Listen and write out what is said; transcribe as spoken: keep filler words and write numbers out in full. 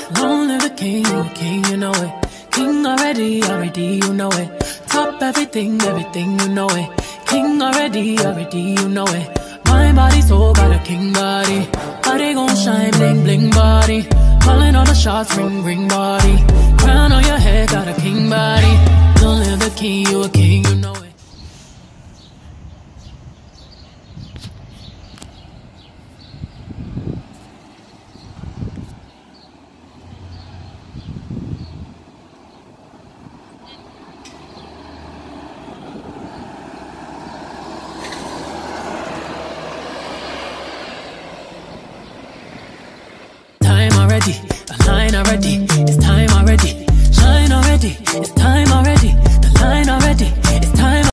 Long live the king, you a king, you know it. King already, already, you know it. Top everything, everything, you know it. King already, already, you know it. My body, soul, got a king body. Body gon' shine, bling, bling body. Calling all the shots, ring, ring body. Crown on your head, got a king body. Long live the king, you a king, you know it. Already, a line already, it's time already. Shine already, it's time already.